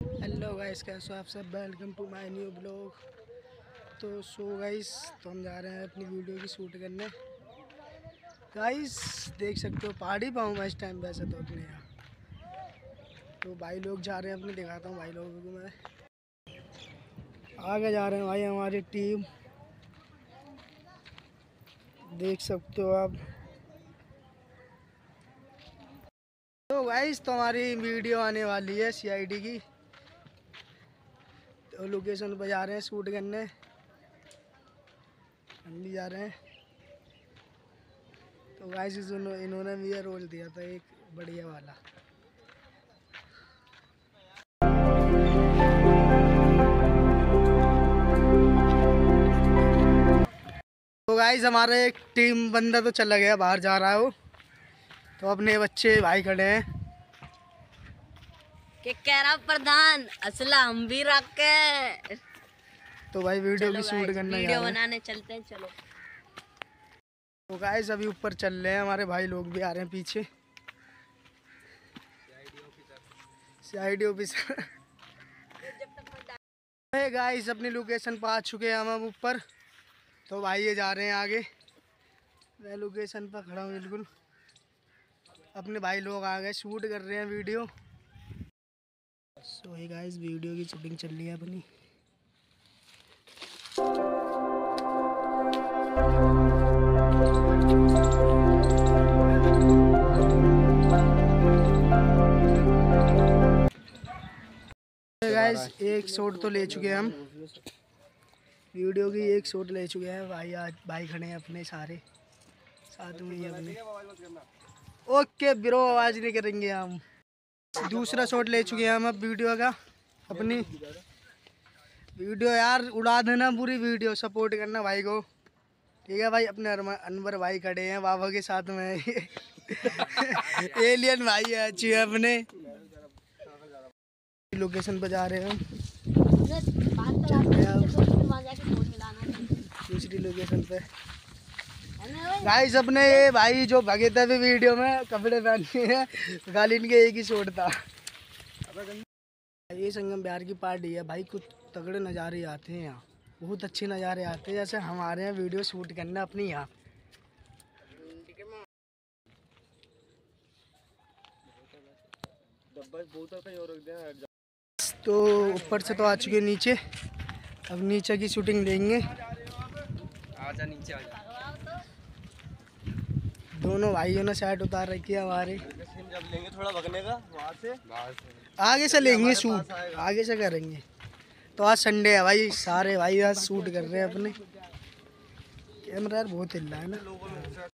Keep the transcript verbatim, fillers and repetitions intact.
Hello guys, कैसे हो आप सब। Welcome to my new blog. तो सो गाइस, तो हम जा रहे हैं अपनी वीडियो की शूट करने। गाइस देख सकते हो, पहाड़ी पाऊँ मैं इस टाइम वैसे तो अपने यहाँ। तो भाई लोग जा रहे हैं अपने, दिखाता हूँ भाई लोगों को मैं। आगे जा रहे हैं भाई हमारी टीम, देख सकते हो आप। तो गाइस, तो हमारी वीडियो आने वाली है सीआईडी की। तो लोकेशन पर जा रहे हैं शूट करने, हम भी जा रहे हैं। तो गाइस इन्होंने भी ये रोल दिया था एक बढ़िया वाला। तो गाइस हमारा एक टीम बंदा तो चला गया, बाहर जा रहा हो। तो अपने बच्चे भाई खड़े हैं कि कह रहा प्रधान असला हम भी रखे। तो भाई वीडियो की शूट करने वीडियो बनाने चलते हैं, चलो। तो गाइस अभी ऊपर चल रहे हैं, हमारे भाई लोग भी आ रहे हैं पीछे। सीआईडी ऑफिसर गाइस अपनी लोकेशन पर आ चुके हैं हम ऊपर। तो भाई ये जा रहे हैं आगे, मैं लोकेशन पर खड़ा हूँ बिल्कुल। अपने भाई लोग आ गए, शूट कर रहे हैं वीडियो। सो ये गाइस वीडियो की शूटिंग चल रही है अपनी। गाइस एक शॉट तो ले चुके हैं हम, वीडियो की एक शॉट ले चुके हैं भाई। आज भाई खड़े हैं अपने सारे साथ में ही अपने। ओके ब्रो, आवाज़ नहीं करेंगे हम। दूसरा शॉट ले चुके हैं हम अब वीडियो का अपनी। वीडियो यार उड़ा देना पूरी वीडियो, सपोर्ट करना भाई को, ठीक है भाई। अपने अनवर भाई खड़े हैं बाबा के साथ में एलियन भाई है अच्छी है अपने। लोकेशन पर जा रहे हैं हम, दूसरी लोकेशन पे। गाइस अपने ये भाई जो भगे थे भी वीडियो में कपड़े पहन के हैं, गाली इनके एक ही शॉट था। ये संगम बिहार की पार्टी है भाई, कुछ तगड़े नज़ारे आते हैं यहाँ, बहुत अच्छे नज़ारे आते हैं। जैसे हमारे यहाँ वीडियो शूट करना अपनी यहाँ। तो ऊपर से तो आ चुके नीचे, अब नीचे की शूटिंग देंगे। आजा नीचे आजा। दोनों भाइयों ने शर्ट उतार रखी है हमारे। जब लेंगे थोड़ा भगने का वहाँ से, आगे से लेंगे शूट, आगे से करेंगे। तो आज संडे है भाई, सारे भाई आज शूट कर रहे हैं अपने। कैमरा यार बहुत हिल रहा है ना।